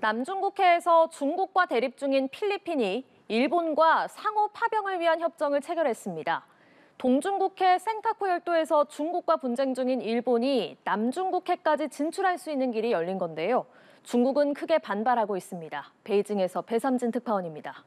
남중국해에서 중국과 대립 중인 필리핀이 일본과 상호 파병을 위한 협정을 체결했습니다. 동중국해 센카쿠 열도에서 중국과 분쟁 중인 일본이 남중국해까지 진출할 수 있는 길이 열린 건데요. 중국은 크게 반발하고 있습니다. 베이징에서 배삼진 특파원입니다.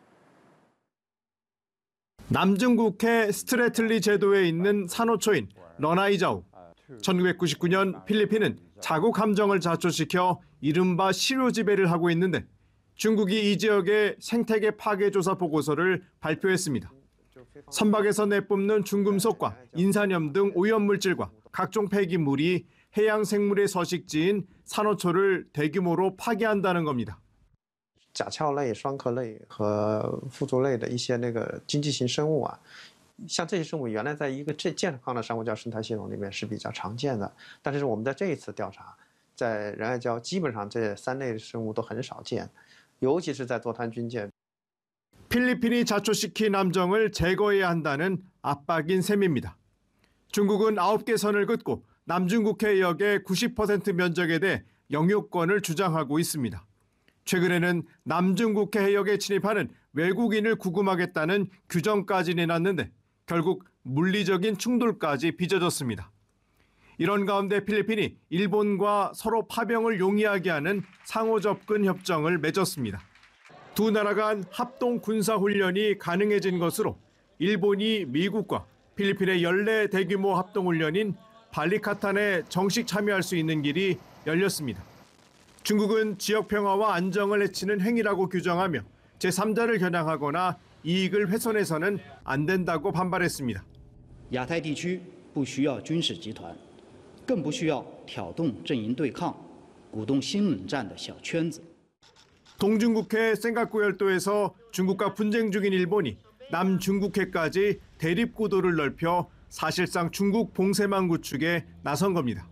남중국해 스트래틀리 제도에 있는 산호초인 러나이자우. 1999년 필리핀은 자국 함정을 자초시켜 이른바 시료 지배를 하고 있는데 중국이 이 지역의 생태계 파괴 조사 보고서를 발표했습니다. 선박에서 내뿜는 중금속과 인산염 등 오염물질과 각종 폐기물이 해양 생물의 서식지인 산호초를 대규모로 파괴한다는 겁니다. 甲壳类、双壳类和腹足类的一些经济型生物啊，像这些生物原来在一个健康的珊瑚礁生态系统里面是比较常见的，但是我们在这一次调查，在仁爱礁基本上这3类生物都很少见，尤其是在多滩军舰。 필리핀이 자초시킨 함정을 제거해야 한다는 압박인 셈입니다. 중국은 9개 선을 긋고 남중국해 해역의 90% 면적에 대해 영유권을 주장하고 있습니다. 최근에는 남중국해 해역에 침입하는 외국인을 구금하겠다는 규정까지 내놨는데 결국 물리적인 충돌까지 빚어졌습니다. 이런 가운데 필리핀이 일본과 서로 파병을 용이하게 하는 상호접근 협정을 맺었습니다. 두 나라 간 합동 군사훈련이 가능해진 것으로 일본이 미국과 필리핀의 연례 대규모 합동훈련인 발리카탄에 정식 참여할 수 있는 길이 열렸습니다. 중국은 지역 평화와 안정을 해치는 행위라고 규정하며 제3자를 겨냥하거나 이익을 훼손해서는 안 된다고 반발했습니다. 亚太地区不需要军事集团，更不需要挑动阵营对抗、鼓动新冷战的小圈子。 동중국해 센카쿠 열도에서 중국과 분쟁 중인 일본이 남중국해까지 대립 구도를 넓혀 사실상 중국 봉쇄망 구축에 나선 겁니다.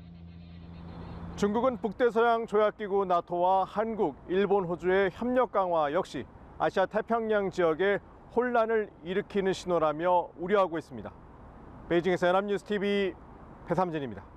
중국은 북대서양 조약기구 나토와 한국, 일본, 호주의 협력 강화 역시 아시아 태평양 지역에 혼란을 일으키는 신호라며 우려하고 있습니다. 베이징에서 연합뉴스TV 배삼진입니다.